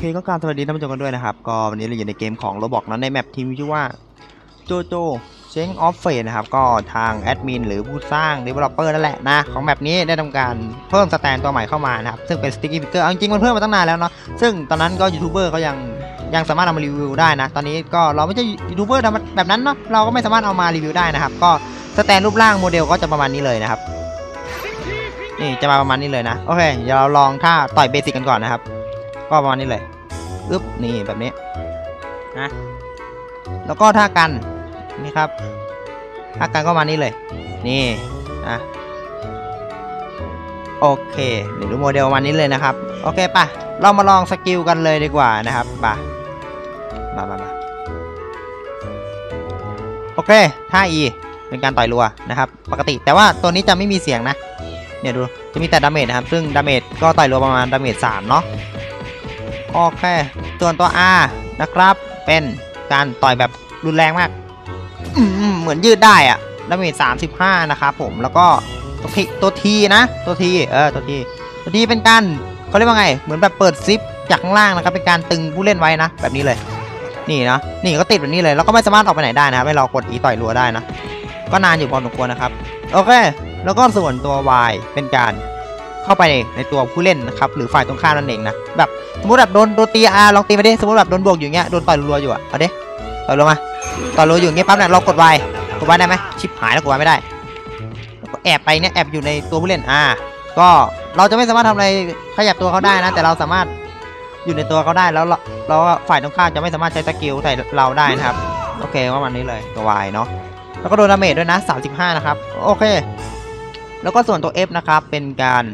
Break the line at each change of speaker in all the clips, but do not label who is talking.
ก็การสวัสดีท่านผู้ชมกันด้วยนะครับก็วันนี้เราอยู่ในเกมของ Roblox นะในแมปที่มีชื่อว่าโจโจเชงออฟเฟสนะครับก็ทางแอดมินหรือผู้สร้าง Developer นั่นแหละนะของแมปนี้ได้ทำการเพิ่มสแตนตัวใหม่เข้ามานะครับซึ่งเป็นสติ๊กกี้ฟิกเกอร์จริงๆมันเพิ่มมาตั้งนานแล้วเนาะซึ่งตอนนั้นก็ยูทูบเบอร์เขายังสามารถเอามารีวิวได้นะตอนนี้ก็เราไม่ใช่ยูทูบเบอร์แบบนั้นเนาะเราก็ไม่สามารถเอามารีวิวได้นะครับก็สแตนรูปร่างโมเดลก็จะประมาณนี้เลยนะครับนี่จะมาประมาณนี้เลยนะโอเคเดี๋ยวเราลองท่าต่อยเบสิกกันก่อนนะครับก็ประมาณนี้เลยอึ๊บนี่แบบนี้นะแล้วก็ท่ากันนี่ครับท่ากันก็มานี่เลยนี่นะโอเคเดี๋ยวดูโมเดลมานี้เลยนะครับโอเคป่ะเรามาลองสกิลกันเลยดีกว่านะครับป่ะมาโอเคท่า E เป็นการต่อยรัวนะครับปกติแต่ว่าตัวนี้จะไม่มีเสียงนะเนี่ยดูจะมีแต่ดาเมจนะครับซึ่งดาเมจก็ต่อยรัวประมาณดาเมจ3เนาะโอเคส่วนตัว R นะครับเป็นการต่อยแบบรุนแรงมากเหมือนยืดได้อะดาเมจ35นะครับผมแล้วก็ตัวทีนะตัวทีเป็นการเขาเรียกว่าไงเหมือนแบบเปิดซิปจากข้างล่างนะครับเป็นการตึงผู้เล่นไว้นะแบบนี้เลยนี่นะนี่ก็ติดแบบนี้เลยแล้วก็ไม่สามารถออกไปไหนได้นะให้เรากดอีต่อยรัวได้นะก็นานอยู่พอสมควรนะครับโอเคแล้วก็ส่วนตัว Y เป็นการเข้าไปในตัวผู้เล่นนะครับหรือฝ่ายตรงข้ามนั่นเองนะแบบสมมติแบบโดนตีลองตีมาดิสมมติแบบโดนบวกอยู่เงี้ยโดนต่อยรัวอยู่อะเอาดิต่อยลงมาต่อยรัวอยู่เงี้ยปั๊บเนี่ยเรากด Y ได้ไหมชิปหายแล้วกด Yไม่ได้แอบไปเนี่ยแอบอยู่ในตัวผู้เล่นก็เราจะไม่สามารถทำอะไรขยับตัวเขาได้นะแต่เราสามารถอยู่ในตัวเขาได้แล้วเราฝ่ายตรงข้ามจะไม่สามารถใช้สกิลใส่เราได้นะครับโอเคว่ามันนี้เลยตัว Y เนาะแล้วก็โดนดาเมจด้วยนะ35นะครับโอเคแล้วก็ส่วนตัว F นะครับเป็นการ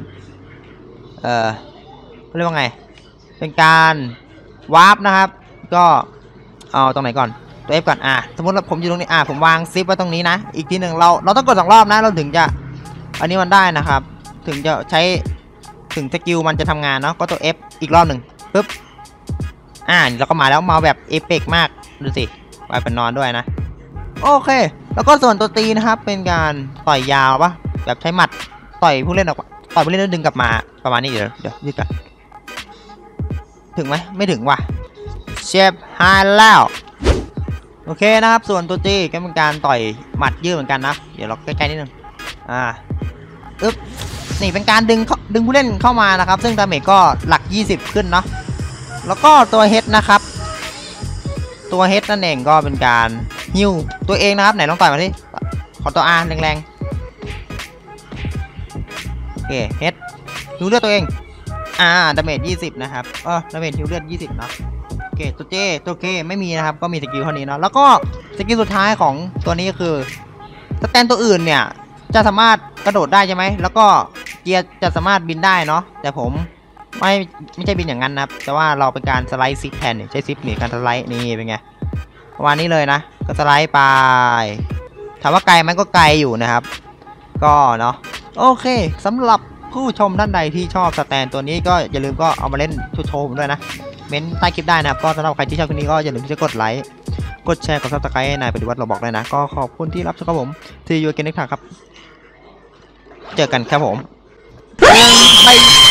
เขาเรียกว่าไงเป็นการวาร์ปนะครับก็เอาตรงไหนก่อนตัว F ก่อนสมมติว่าผมอยู่ตรงนี้ผมวางซิปไว้ตรงนี้นะอีกทีหนึ่งเราต้องกด2 รอบนะเราถึงจะอันนี้มันได้นะครับถึงจะใช้ถึงสกิลมันจะทำงานเนาะก็ตัว F อีกรอบหนึ่งปึ๊บแล้วก็มาแล้วมาแบบเอฟเฟกต์มากดูสิไปเป็นนอนด้วยนะโอเคแล้วก็ส่วนตัวตีนะครับเป็นการต่อยยาวปะแบบใช้หมัดต่อยผู้เล่นออกต่อยผู้เล่นแล้วดึงกลับมาประมาณนี้เดี๋ยวยืดกันถึงไหมไม่ถึงว่ะเชฟไฮแล้วโอเคนะครับส่วนตัว G ก็เป็นการต่อยหมัดยืดเหมือนกันนะเดี๋ยวเราใกล้ๆนิดนึงอึ๊บนี่เป็นการดึงผู้เล่นเข้ามานะครับซึ่งดาเมจก็หลัก20ขึ้นเนาะแล้วก็ตัวเฮดนะครับตัวเฮดนั่นเองก็เป็นการฮิวตัวเองนะครับไหนลองต่อยมาที่ขอตัว R แรงๆโอเคเฮดฮิวเลือดตัวเองดาเมจ20นะครับดาเมจฮิวเลือด20เนาะโอเคตัวKไม่มีนะครับก็มีสกิลเท่านี้เนาะแล้วก็สกิลสุดท้ายของตัวนี้คือสแตนตัวอื่นเนี่ยจะสามารถกระโดดได้ใช่ไหมแล้วก็เกียร์จะสามารถบินได้เนาะแต่ผมไม่ใช่บินอย่างนั้นนะครับแต่ว่าเราเป็นการสไลด์ซิปแทนใช้ซิปหนีการสไลด์นี่เป็นไงประมาณนี้เลยนะก็สไลด์ไปถามว่าไกลมันก็ไกลอยู่นะครับก็เนาะโอเคสำหรับผู้ชมท่านใดที่ชอบสแตนตัวนี้ก็อย่าลืมก็เอามาเล่นโชว์ผมด้วยนะเม้นใต้คลิปได้นะครับก็สำหรับใครที่ชอบคลิปนี้ก็อย่าลืมที่จะกดไลค์กดแชร์กดซับสไครต์ให้นายปฏิวัติเราบอกเลยนะก็ขอบคุณที่รับชมครับผมที่ยูเกนเน็กทางครับเจอกันครับผมไป